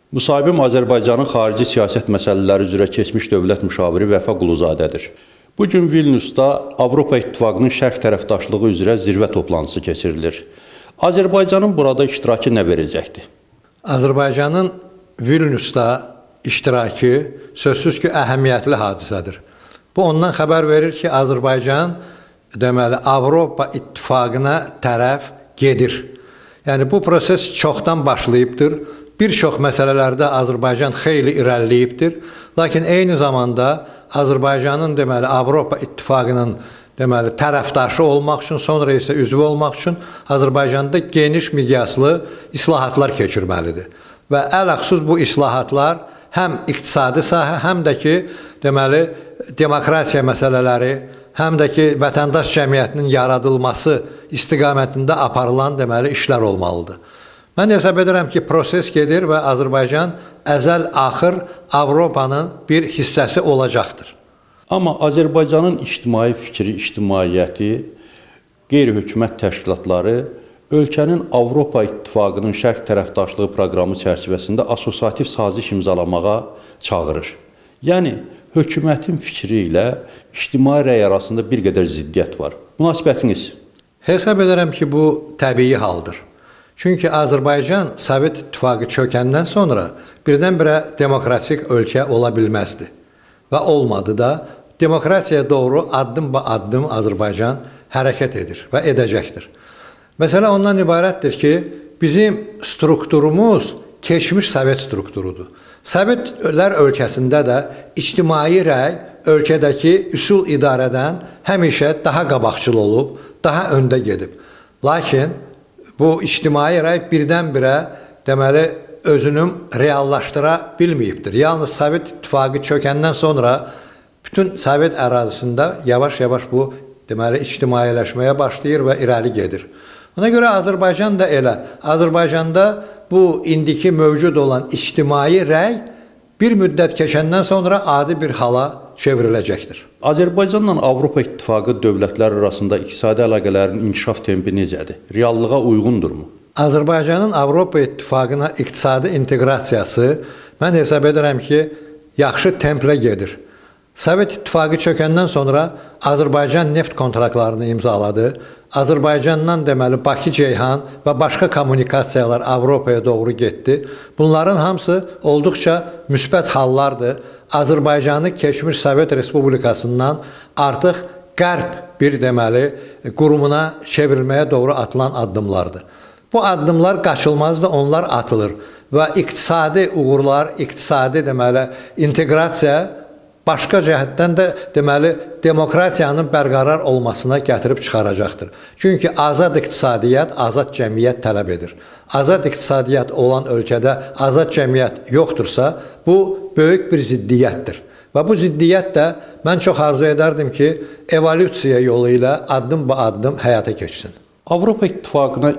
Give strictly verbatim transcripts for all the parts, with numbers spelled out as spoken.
Müsahibim Azərbaycanın xarici siyasət məsələləri üzrə keçmiş dövlət müşaviri Vəfa Quluzadədir. Bugün Vilniusda Avropa İttifaqının şərq tərəfdaşlığı üzrə zirvə toplantısı keçirilir. Azərbaycanın burada iştirakı nə verəcəkdir? Azərbaycanın Vilniusda iştirakı sözsüz ki, əhəmiyyətli hadisədir. Bu ondan xəbər verir ki, Azərbaycan deməli Avropa İttifaqına tərəf gedir. Yəni bu proses çoxdan başlayıbdır. Bir çox məsələlərdə Azərbaycan xeyli irəliləyibdir. Lakin eyni zamanda Azərbaycanın deməli Avropa İttifaqının deməli tərəfdaşı olmaq üçün, sonra isə üzvü olmaq üçün Azərbaycanda geniş miqyaslı islahatlar keçirməlidir. Və ələxüsus bu islahatlar həm iqtisadi sahə, həm də ki, deməli demokratiya məsələləri, həm də ki, vətəndaş cəmiyyətinin yaradılması istiqamətində aparılan deməli işlər olmalıdır. Mən hesab edirəm ki, proses gedir və Azərbaycan əzəl-axır Avropanın bir hissəsi olacaqdır. Amma Azərbaycanın ictimai fikri, ictimaiyyəti, qeyri-hökumət təşkilatları ölkənin Avropa İttifaqının şərq tərəfdaşlığı proqramı çərçivəsində asosiativ saziş imzalamağa çağırır. Yəni, hökumətin fikri ilə ictimai rəy arasında bir qədər ziddiyyət var. Münasibətiniz? Hesab edirəm ki, bu təbii haldır. Çünki Azərbaycan Sovet İttifaqı çökəndən sonra birdən-birə demokratik ölkə ola bilməzdi. Və olmadı da, demokratiyaya doğru addım-ba-addım Azərbaycan hərəkət edir və edəcəkdir. Məsələ ondan ibarətdir ki, bizim strukturumuz keçmiş Sovet strukturudur. Sovetlər ölkəsində də ictimai rəy ölkədəki üsul idarədən həmişə daha qabaqcıl olub, daha öndə gedib. Lakin bu ictimai rəy birdən-birə deməli özünü reallaşdıra bilməyibdir. Yalnız Sovet İttifaqı çökəndən sonra bütün Sovet ərazisində yavaş-yavaş bu deməli ictimailəşməyə başlayır və irəli gedir. Ona görə Azərbaycan da elə. Azərbaycanda bu indiki mövcud olan ictimai rəy bir müddət keçəndən sonra adi bir hala çevriləcəkdir. Azərbaycanla Avropa İttifaqı dövlətləri arasında iqtisadi əlaqələrin inkişaf tempi necədir? Reallığa uyğundurmu? Azərbaycanın Avropa İttifaqına iqtisadi inteqrasiyası mən hesab edirəm ki, yaxşı templə gedir. Sovet İttifaqı çökəndən sonra Azərbaycan neft kontraktlarını imzaladı. Azərbaycandan deməli Bakı-Ceyhan və başqa kommunikasiyalar Avropaya doğru getdi. Bunların hamısı olduqca müsbət hallardır. Azərbaycanı keçmiş Sovet Respublikasından artıq qərb bir deməli qurumuna çevrilməyə doğru atılan addımlardır. Bu addımlar qaçılmazdır, onlar atılır və iqtisadi uğurlar, iqtisadi deməli inteqrasiya başqa cəhətdən də deməli demokratiyanın bərqərar olmasına gətirib çıxaracaqdır. Çünki azad iqtisadiyyat, azad cəmiyyət tələb edir. Azad iqtisadiyyat olan ölkədə azad cəmiyyət yoxdursa, bu böyük bir ziddiyyətdir. Və bu ziddiyyət də mən çox arzu edərdim ki, evolyusiya yolu ilə addım-ba-addım həyata keçsin. Avropa İttifaqına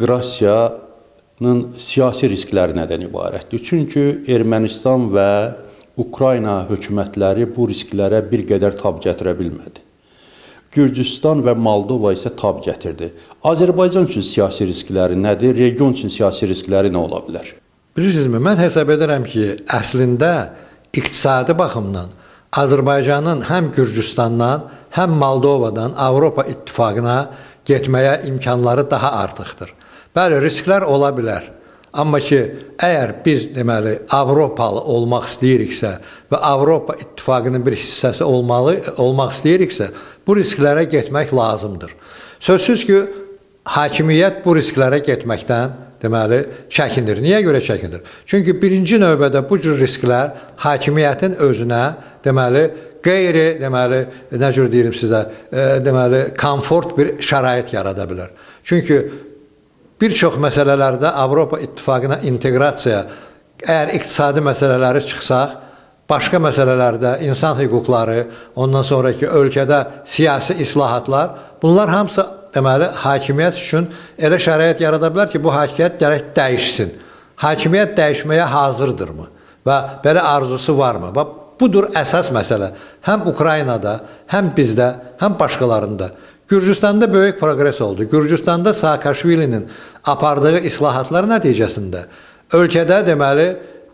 inteqrasiyanın siyasi riskləri nədən ibarətdir? Çünki Ermənistan və Ukrayna hökumətləri bu risklərə bir qədər tab gətirə bilmədi. Gürcüstan və Moldova isə tab gətirdi. Azərbaycan üçün siyasi riskləri nədir? Region üçün siyasi riskləri nə ola bilər? Bilirsinizmi, mən hesab edirəm ki, əslində iqtisadi baxımdan Azərbaycanın həm Gürcüstandan, həm Moldovadan Avropa İttifaqına getməyə imkanları daha artıqdır. Bəli, risklər ola bilər. Amma ki, əgər biz deməli Avropalı olmaq istəyiriksə və Avropa İttifaqının bir hissəsi olmalı, olmaq istəyiriksə, bu risklərə getmək lazımdır. Sözsüz ki, hakimiyyət bu risklərə getməkdən deməli çəkinir. Niyə görə çəkinir? Çünki birinci növbədə bu cür risklər hakimiyyətin özünə deməli qeyri deməli nə cür deyim sizə, e, deməli komfort bir şərait yarada bilər. Çünki bir çox məsələlərdə Avropa İttifaqına inteqrasiya, əgər iqtisadi məsələləri çıxsaq, başqa məsələlərdə insan hüquqları, ondan sonraki ölkədə siyasi islahatlar, bunlar hamısı deməli hakimiyyət üçün elə şərait yarada bilər ki, bu hakimiyyət gərək dəyişsin. Hakimiyyət dəyişməyə hazırdırmı? Və belə arzusu varmı? Və budur əsas məsələ. Həm Ukraynada, həm bizdə, həm başqalarında. Gürcüstanda böyük progres oldu. Gürcüstanda Saakashvilinin apardığı islahatlar nəticəsində ölkədə deməli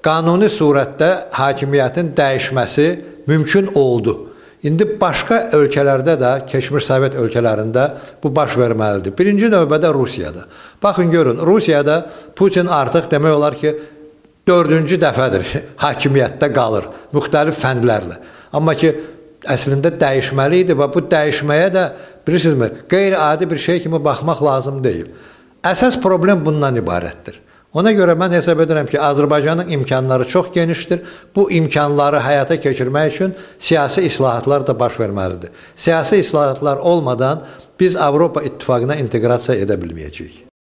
qanuni surətdə hakimiyyətin dəyişməsi mümkün oldu. İndi başqa ölkələrdə də, keçmiş Sovet ölkələrində bu baş verməlidir. Birinci növbədə Rusiyada. Baxın, görün, Rusiyada Putin artıq demək olar ki, dördüncü dəfədir hakimiyyətdə qalır, müxtəlif fəndlərlə. Amma ki, əslində dəyişməli idi və bu dəyişməyə də, bilirsinizmi, qeyri-adi bir şey kimi baxmaq lazım deyil. Əsas problem bundan ibarətdir. Ona görə mən hesab edirəm ki, Azərbaycanın imkanları çox genişdir. Bu imkanları həyata keçirmək üçün siyasi islahatlar da baş verməlidir. Siyasi islahatlar olmadan biz Avropa İttifaqına inteqrasiya edə bilməyəcəyik.